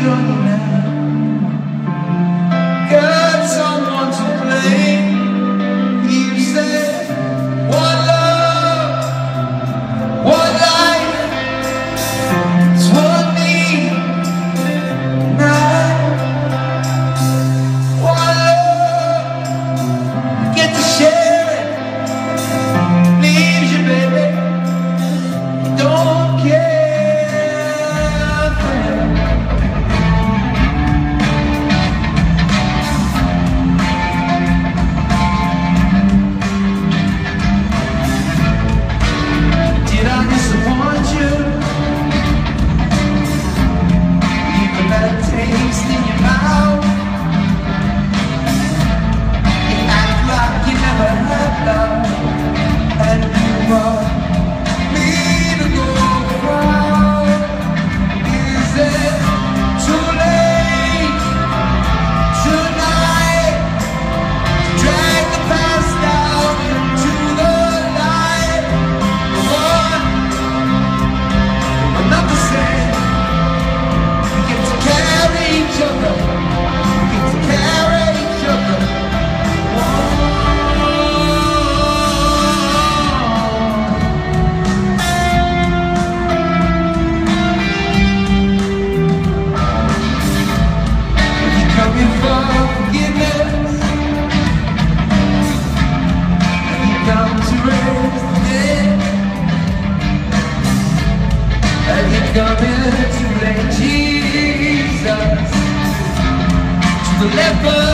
join you now. Got someone to blame. You said one love, one life, it's one me. Now one love, you get to share it. Leaves you, baby, you don't care. Taste in your mouth. You act like you never had love, and you want me to go proud. Is it too late tonight to drag the past out into the light? One, I'm not the same. Each other, we get to carry each other. If you're coming for forgiveness, and you come to raise the dead, and you're coming to lay Jesus to the leper.